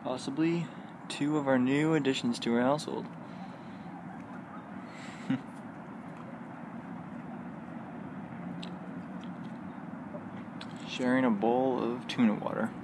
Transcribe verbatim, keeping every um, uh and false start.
Possibly two of our new additions to our household. Sharing a bowl of tuna water.